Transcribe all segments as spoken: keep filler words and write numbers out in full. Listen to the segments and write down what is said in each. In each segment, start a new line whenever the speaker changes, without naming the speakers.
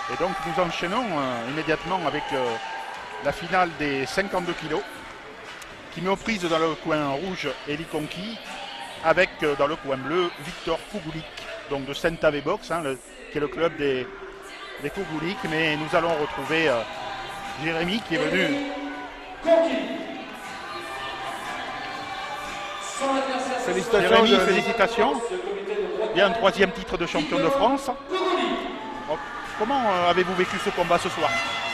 Et donc nous enchaînons euh, immédiatement avec euh, la finale des cinquante-deux kilos qui met aux prises dans le coin rouge Eli Conqui avec euh, dans le coin bleu Victor Kugulik, donc de Saint-Avé Box, hein, le, qui est le club des, des Kugulik. Mais nous allons retrouver euh, Jérémy qui est venu.
Félicitations,
Jérémy, félicitations. Il y a un troisième titre de champion de France. Bon, comment euh, avez-vous vécu ce combat ce soir?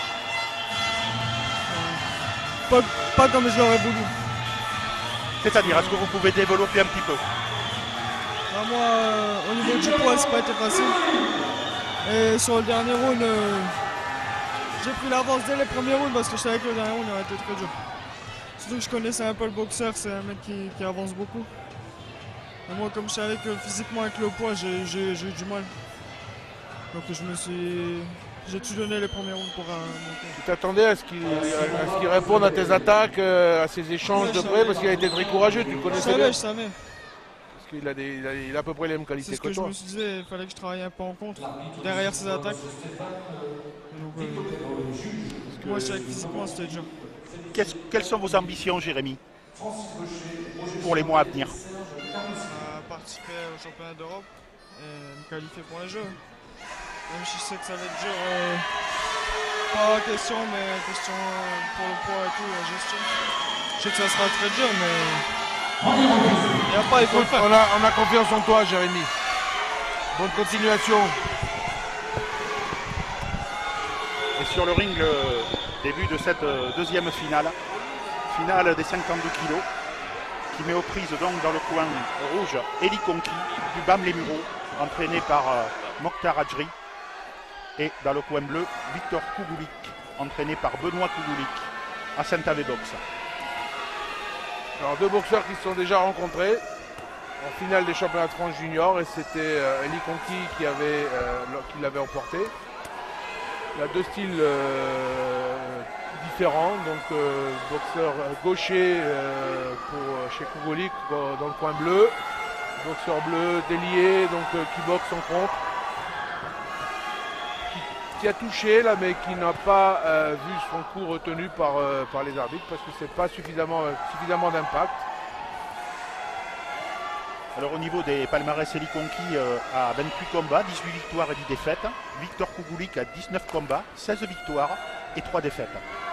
Pas, pas comme je l'aurais voulu.
C'est-à-dire, est-ce que vous pouvez développer un petit peu?
Bah, moi, euh, au niveau du poids, c'est pas été facile. Et sur le dernier round, euh, j'ai pris l'avance dès les premiers rounds parce que je savais que le dernier round aurait été très dur. Surtout que je connaissais un peu le boxeur, c'est un mec qui, qui avance beaucoup. Et moi, comme je savais que physiquement avec le poids, j'ai eu du mal. Donc je me suis... J'ai tout donné les premiers rounds pour euh, monter.
Tu t'attendais à ce qu'il qu'il réponde à tes attaques, euh, à ses échanges
Ouais,
de
je
près,
savais.
parce qu'il a été très courageux, tu le
Je
connaissais
savais,
bien.
je savais.
Parce qu'il a, des- il a, il a à peu près les mêmes qualités
C'est ce
que
que je
toi.
me suis dit, il fallait que je travaille un peu en contre, derrière ses attaques. Donc, euh, parce que moi, je savais que physiquement, c'était dur.
Qu'est-ce- Quelles sont vos ambitions, Jérémy, pour les mois à venir?
À participer au championnat d'Europe et me qualifier pour les Jeux. Même si je sais que ça va être dur, euh, pas question, mais question euh, pour le poids et tout, la gestion. Je sais que ça sera très dur, mais il n'y a pas, il faut le faire.
On a, on a confiance en toi, Jérémy. Bonne continuation.
Et sur le ring, le début de cette euh, deuxième finale, finale des cinquante-deux kilos, qui met aux prises donc dans le coin rouge Eli Conqui du Bam les Mureaux, entraîné par euh, Mokhtar Adjri, et dans le coin bleu Victor Kugulik, entraîné par Benoît Kugulik à Saint-Avé Box.
Alors deux boxeurs qui se sont déjà rencontrés en finale des championnats de France junior, et c'était euh, Eli Conqui qui avait euh, qui l'avait emporté. Il y a deux styles euh, différents, donc euh, boxeur gaucher euh, pour chez Kugulik dans le coin bleu, boxeur bleu délié, donc euh, qui boxe en contre, qui, qui a touché là, mais qui n'a pas euh, vu son coup retenu par, euh, par les arbitres parce que c'est pas suffisamment, euh, suffisamment d'impact.
Alors au niveau des palmarès, Eli Conqui euh, a vingt-huit combats, dix-huit victoires et dix défaites. Victor Kugulik a dix-neuf combats, seize victoires et trois défaites.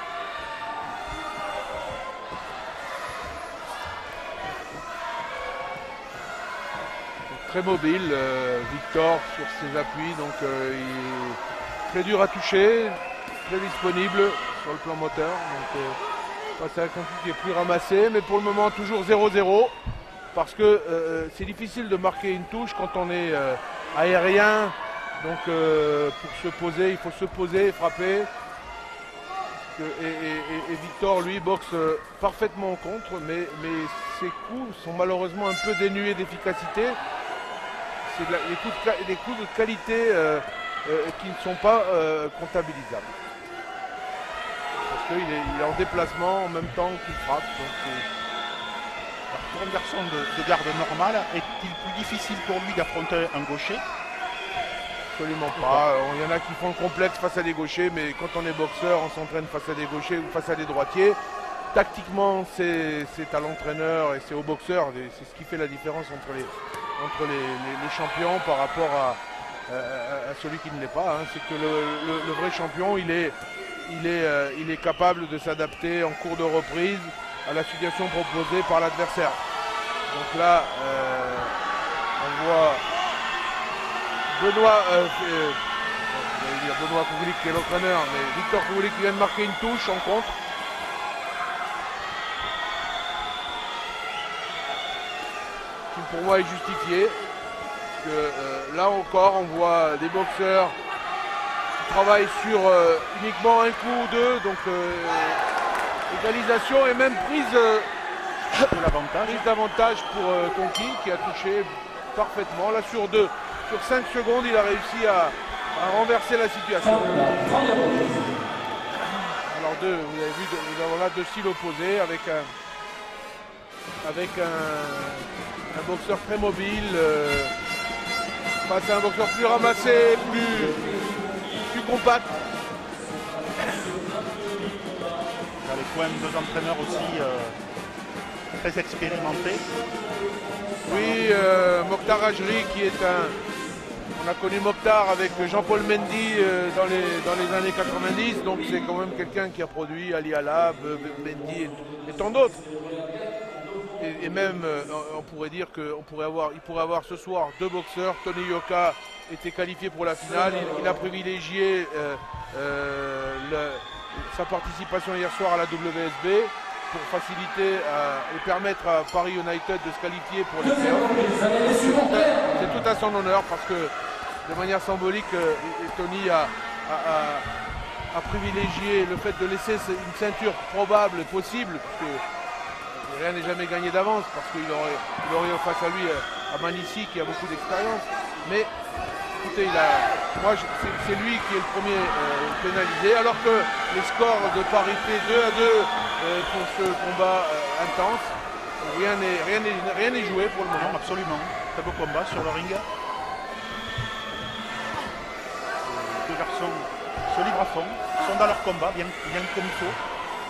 Très mobile, euh, Victor sur ses appuis, donc euh, il est très dur à toucher, très disponible sur le plan moteur. Donc euh, c'est un conflit qui est plus ramassé, mais pour le moment toujours zéro zéro. Parce que euh, c'est difficile de marquer une touche quand on est euh, aérien. Donc euh, pour se poser, il faut se poser et frapper. Et, et, et, et Victor, lui, boxe euh, parfaitement en contre, mais, mais ses coups sont malheureusement un peu dénués d'efficacité. C'est de la- des, coups de, ca- des coups de qualité euh, euh, qui ne sont pas euh, comptabilisables. Parce qu'il est, il est en déplacement en même temps qu'il frappe. Donc, c'est-
Pour un garçon de, de garde normale, est-il plus difficile pour lui d'affronter un gaucher?
Absolument pas. Il y en a qui font le complexe face à des gauchers, mais quand on est boxeur, on s'entraîne face à des gauchers ou face à des droitiers. Tactiquement, c'est à l'entraîneur et c'est au boxeur. C'est ce qui fait la différence entre les, entre les, les, les champions par rapport à, à, à celui qui ne l'est pas. Hein. C'est que le, le, le vrai champion, il est, il est, euh, il est capable de s'adapter en cours de reprise à la situation proposée par l'adversaire. Donc là, euh, on voit Benoît, euh, euh, je vais dire Benoît Kugulik qui est l'entraîneur, mais Victor Kugulik qui vient de marquer une touche en contre. Qui pour moi est justifié. Parce que, euh, là encore, on voit des boxeurs qui travaillent sur euh, uniquement un coup ou deux, donc euh, égalisation et même prise euh, prise d'avantage pour euh, Conqui qui a touché parfaitement. Là sur deux, sur cinq secondes, il a réussi à, à renverser la situation. Alors deux, vous avez vu, nous avons là deux styles opposés avec un avec un, un boxeur très mobile euh, face à un boxeur plus ramassé, plus, plus compact.
Dans les coins, deux entraîneurs aussi euh, très expérimentés.
Oui, euh, Mokhtar Ajri qui est un... On a connu Mokhtar avec Jean-Paul Mendy euh, dans, les, dans les années quatre-vingt-dix, donc c'est quand même quelqu'un qui a produit Ali Alab, Mendy et, et tant d'autres. Et, et même, euh, on pourrait dire qu'on pourrait avoir, il pourrait avoir ce soir deux boxeurs. Tony Yoka était qualifié pour la finale, il, il a privilégié euh, euh, le, sa participation hier soir à la W S B pour faciliter euh, et permettre à Paris United de se qualifier pour les playoffs. C'est tout à son honneur parce que de manière symbolique, euh, Tony a, a, a, a privilégié le fait de laisser une ceinture probable et possible, parce que rien n'est jamais gagné d'avance, parce qu'il aurait, il aurait face à lui euh, à Manissi qui a beaucoup d'expérience. Mais écoutez, il a, moi c'est lui qui est le premier euh, pénalisé, alors que les scores de parité deux à deux euh, pour ce combat euh, intense, rien n'est rien n'est rien n'est joué pour le moment.
Non, absolument. Très beau combat sur le ring. Les deux garçons se livrent à fond, sont dans leur combat, bien, bien comme il faut.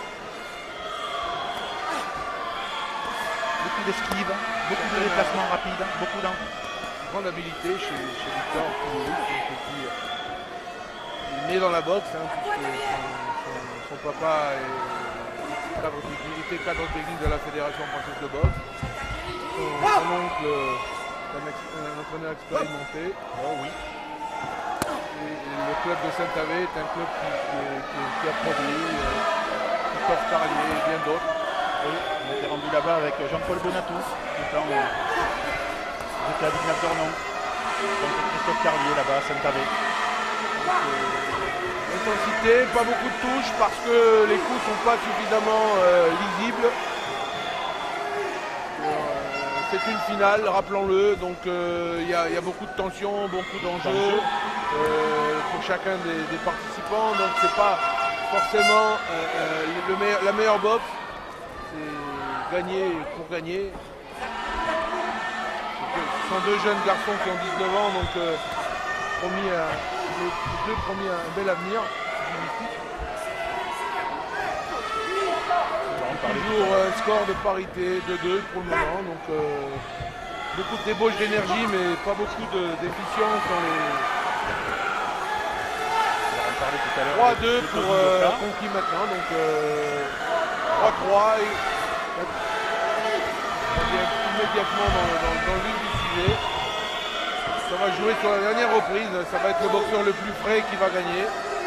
Beaucoup d'esquives, beaucoup de déplacements rapides, beaucoup d'en...
Grande habilité chez, chez Victor Poulouris, qui est né dans la boxe, hein, puisque son, son, son papa est cadre technique, était cadre technique de la Fédération française de boxe. Son, son oncle est un, un entraîneur expérimenté.
Oh oui.
Et, et le club de Saint-Avé est un club qui, qui, qui, qui a produit euh, Christophe Carlier et bien d'autres.
Oui, on était rendu là-bas avec Jean-Paul Bonatou, temps, euh, j'étais à Villeneuve-d'Ornon, donc Christophe Carlier là-bas à Saint-Avé.
Intensité, pas beaucoup de touches parce que les coups ne sont pas suffisamment euh, lisibles. Euh, C'est une finale, rappelons-le, donc il euh, y, y a beaucoup de tension, beaucoup d'enjeux euh, pour chacun des, des participants, donc c'est pas forcément euh, le meilleur, la meilleure boxe, c'est gagner pour gagner. Ce sont deux jeunes garçons qui ont dix-neuf ans, donc euh, promis à, les deux promis un bel avenir. Toujours un euh, score de parité de deux pour le moment, donc euh, beaucoup de débauche d'énergie, mais pas beaucoup d'efficience dans les. trois à deux pour euh, Conquis maintenant, donc euh, trois trois et immédiatement dans, dans, dans le vif du sujet. Ça va jouer sur la dernière reprise, ça va être le boxeur le plus frais qui va gagner.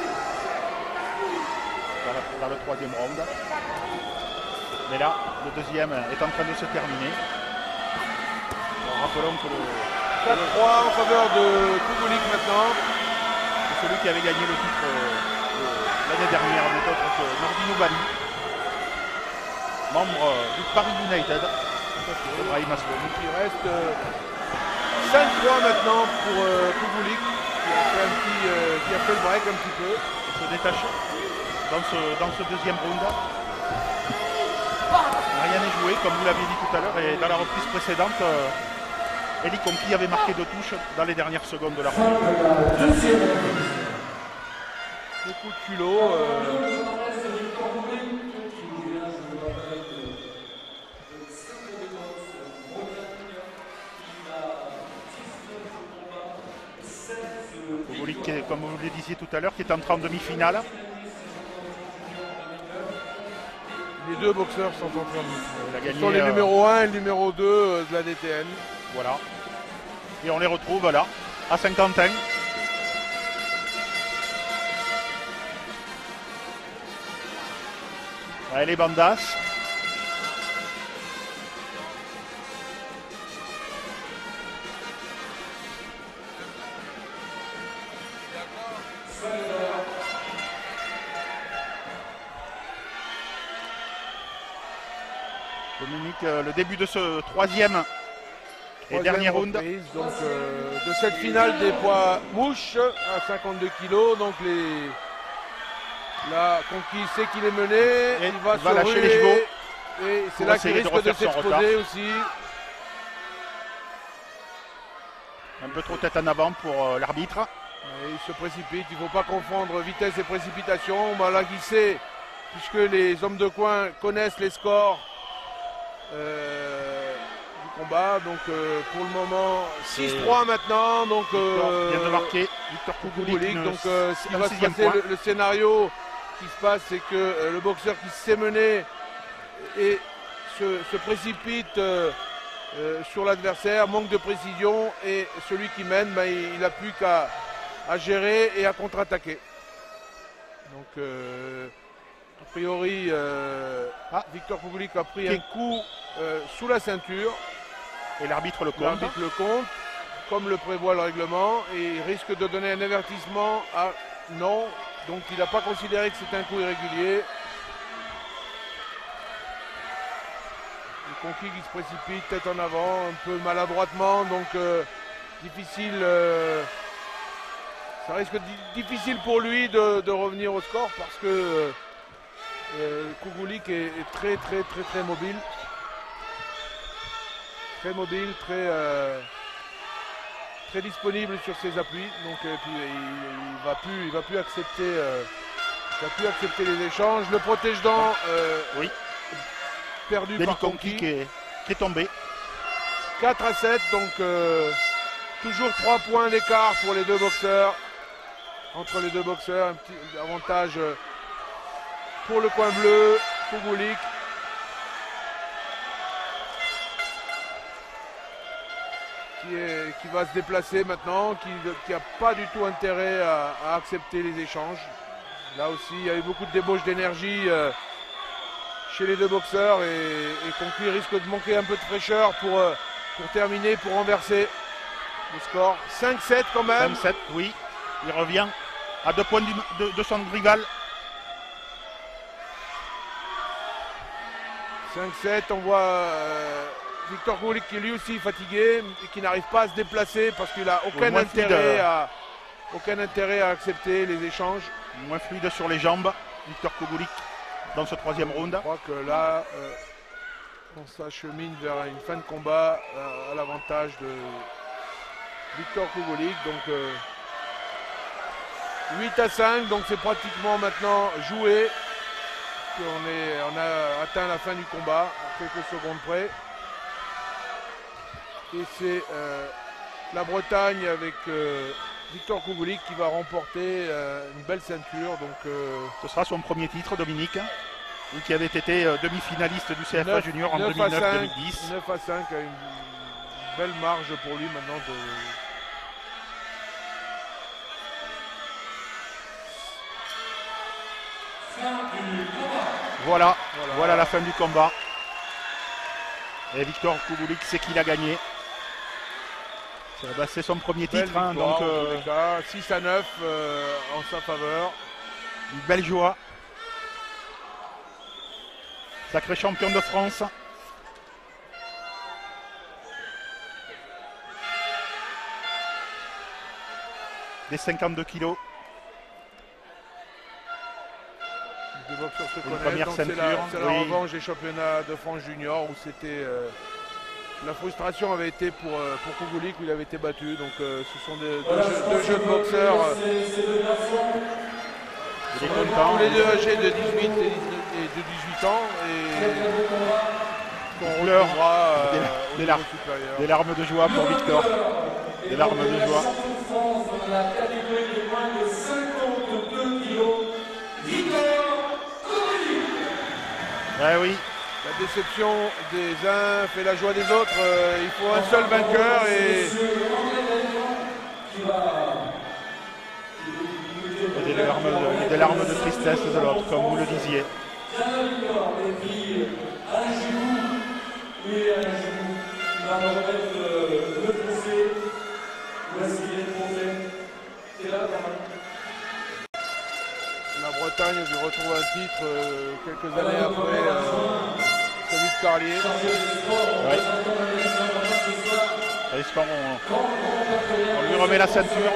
Dans, la, dans le troisième round. Mais là, le deuxième est en train de se terminer. Alors, rappelons que le
quatre trois en faveur de Poulouris maintenant.
C'est celui qui avait gagné le titre euh, l'année dernière, n'est autre que Nordino Bali, membre euh, du Paris United. Brahim Asloum.
Il reste euh, cinq points maintenant pour euh, Poulouris, qui a fait un petit, euh, qui a fait le break un petit peu.
Il se détache dans ce, dans ce deuxième round. Rien n'est joué, comme vous l'aviez dit tout à l'heure, et dans la reprise précédente, euh, Eli Conquis avait marqué deux touches dans les dernières secondes de la reprise.
Beaucoup de culot. Euh...
Poulouris, comme vous le disiez tout à l'heure, qui est entré en demi-finale.
Les deux boxeurs sont en train de
gagné,
Ce sont les euh... numéro un et le numéro deux de la D T N.
Voilà. Et on les retrouve là, à Saint-Quentin. Ouais, les bandas. Dominique, euh, le début de ce troisième et dernier round.
Reprise, donc euh, de cette finale des poids mouches à cinquante-deux kilos. Donc les là, Conquis sait qu'il est mené,
et
il va,
il va
se
lâcher
ruer,
les chevaux.
Et c'est là qu'il risque de, de s'exposer aussi.
Un peu trop tête en avant pour euh, l'arbitre.
Et il se précipite, il ne faut pas confondre vitesse et précipitation. Malaghy sait, puisque les hommes de coin connaissent les scores euh, du combat. Donc euh, pour le moment, six trois maintenant. Donc,
euh, vient de marquer Victor Kugulik.
Donc euh, ce qui va se passer, le, le scénario qui se passe, c'est que euh, le boxeur qui s'est mené et se, se précipite euh, euh, sur l'adversaire, manque de précision, et celui qui mène, ben, il n'a plus qu'à à gérer et à contre-attaquer. Donc euh, a priori euh, ah, Victor Kugulik a pris un coup euh, sous la ceinture
et l'arbitre le compte.
L'arbitre le compte comme le prévoit le règlement, et il risque de donner un avertissement à non, donc il n'a pas considéré que c'est un coup irrégulier. Le Conquis qui se précipite tête en avant un peu maladroitement, donc euh, difficile euh, ça risque difficile pour lui de, de revenir au score, parce que euh, Kugulik est, est très très très très mobile. Très mobile, très, euh, très disponible sur ses appuis. Donc et puis, il ne va plus, il va plus accepter, euh, il va plus accepter les échanges. Le protège-dents euh,
oui.
perdu par Conquis
qui est, qui est tombé.
quatre à sept, donc euh, toujours trois points d'écart pour les deux boxeurs. Entre les deux boxeurs, un petit avantage pour le coin bleu, Kugulik. Qui, est, qui va se déplacer maintenant, qui n'a pas du tout intérêt à, à accepter les échanges. Là aussi, il y a eu beaucoup de débauche d'énergie euh, chez les deux boxeurs, et, et Conquis risque de manquer un peu de fraîcheur pour, euh, pour terminer, pour renverser le score. cinq sept quand même.
cinq sept, oui. Il revient à deux points du, de, de son rival.
cinq sept, on voit euh, Victor Kugulik qui est lui aussi fatigué et qui n'arrive pas à se déplacer parce qu'il n'a aucun, intérêt à, aucun intérêt à accepter les échanges.
Moins fluide sur les jambes, Victor Kugulik, dans ce troisième round.
Je crois que là, euh, on s'achemine vers une fin de combat euh, à l'avantage de Victor Kugulik. Donc euh, huit à cinq, donc c'est pratiquement maintenant joué. On, est, on a atteint la fin du combat, à quelques secondes près. Et c'est euh, la Bretagne avec euh, Victor Kugulik qui va remporter euh, une belle ceinture. Donc, euh,
ce sera son premier titre, Dominique, lui qui avait été euh, demi-finaliste du C F A
neuf,
Junior en deux mille neuf deux mille dix.
neuf à cinq, a une belle marge pour lui maintenant de...
Voilà, voilà, voilà la fin du combat. Et Victor Kugulik sait qu'il a gagné. C'est son premier
belle
titre, hein,
victoire,
donc euh,
six à neuf euh, en sa faveur.
Une belle joie. Sacré champion de France. Des cinquante-deux kilos.
Les boxeurs se
Une
connaissent,
première
donc
ceinture.
C'est la,
oui.
la revanche des championnats de France junior où c'était euh, la frustration avait été pour, euh, pour Kugulik où il avait été battu. Donc euh, ce sont des, deux, jeux, deux jeunes boxeurs.
Il est content.
Tous les deux âgés de dix-huit et de dix-huit ans, et qu'on retrouvera euh,
des,
des,
lar des larmes de joie pour Victor. Des larmes de joie. Ouais, oui.
La déception des uns fait la joie des autres. Euh, il faut un seul vainqueur et...
et des, larmes de, des larmes de tristesse de l'autre, comme vous le disiez.
La Bretagne qui retrouve un titre euh, quelques années après euh, celui de Carlier.
Ouais. On, on lui remet la ceinture.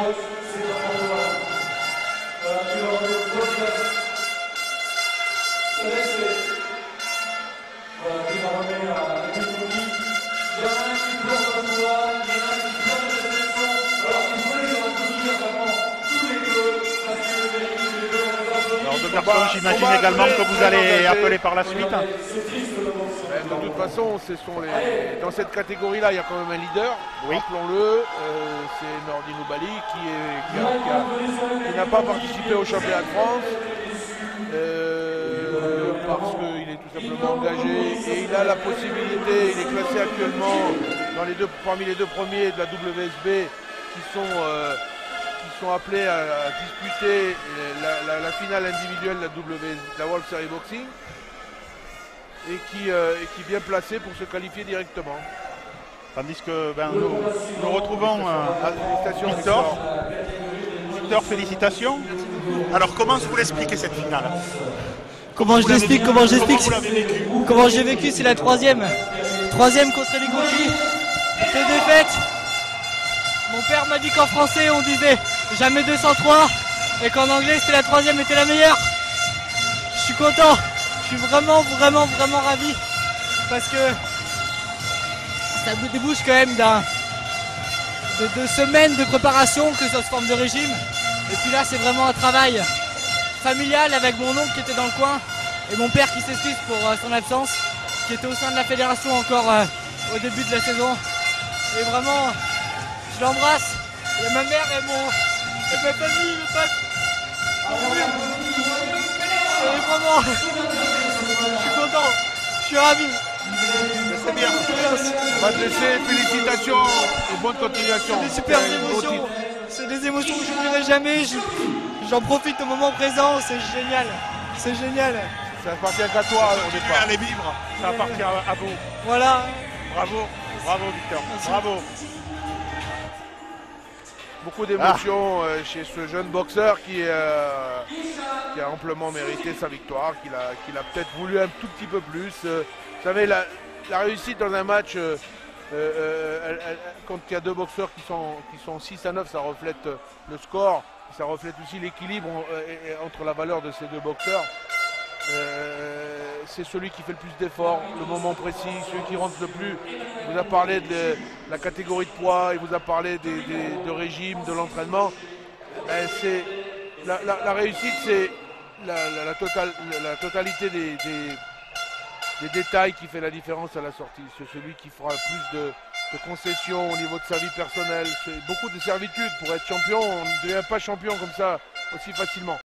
garçons, j'imagine également que vous allez appeler par la suite.
De toute façon, ce sont les... dans cette catégorie-là, il y a quand même un leader.
Oui.
Rappelons-le, euh, c'est Nordi Noubali qui est- qui a- qui a- qui n'a pas participé au championnat de France. Euh, parce qu'il est tout simplement engagé et il a la possibilité, il est classé actuellement dans les deux, parmi les deux premiers de la W S B qui sont, euh, qui sont appelés à, à disputer la, la- la finale individuelle de la, W S B, de la World Series Boxing et qui, euh, et qui est bien placé pour se qualifier directement.
Tandis que ben, nous, nous retrouvons euh,
Félicitations,
Victor. Victor, félicitations. Alors comment vous l'expliquez cette finale?
Comment je l'explique, comment je l'explique,
Comment vous l'avez vécu?
comment j'ai vécu, c'est la troisième. Troisième contre les Conquis. Deux défaites. Mon père m'a dit qu'en français on disait jamais deux cent trois et qu'en anglais c'était la troisième était la meilleure. Je suis content. Je suis vraiment, vraiment, vraiment ravi parce que ça me débouche quand même d'un de deux semaines de préparation, que ça se forme de régime. Et puis là c'est vraiment un travail familial avec mon oncle qui était dans le coin et mon père qui s'excuse pour euh, son absence, qui était au sein de la fédération encore euh, au début de la saison. Et vraiment, je l'embrasse. Il y a ma mère et, mon, et ma famille, mes potes. Et vraiment, je suis content, je suis ravi.
C'est bien.
On va te laisser, félicitations et bonne continuation.
C'est des super
C'est un gros
émotions.
titre.
C'est des émotions que je n'oublierai jamais. Je- J'en profite au moment présent, c'est génial. C'est génial.
Ça appartient qu'à toi au
Continuez
départ.
à les vivre, ça appartient à, à vous.
Voilà.
Bravo, bravo Victor, bravo.
Beaucoup d'émotions euh, chez ce jeune boxeur qui, euh, qui a amplement mérité sa victoire, qu'il a, qu'il a peut-être voulu un tout petit peu plus. Euh, vous savez, la, la réussite dans un match, euh, euh, elle- elle- quand il y a deux boxeurs qui sont, qui sont six à neuf, ça reflète euh, le score, ça reflète aussi l'équilibre euh, et- et entre la valeur de ces deux boxeurs. Euh, c'est celui qui fait le plus d'efforts, le moment précis, celui qui rentre le plus. Il vous a parlé de la catégorie de poids, il vous a parlé des, des- de régime, de l'entraînement. Ben, c'est, la, la- la réussite, c'est la, la- la totale- la totalité des, des- des détails qui fait la différence à la sortie. C'est celui qui fera plus de, de concessions au niveau de sa vie personnelle. C'est beaucoup de servitudes pour être champion. On ne devient pas champion comme ça aussi facilement.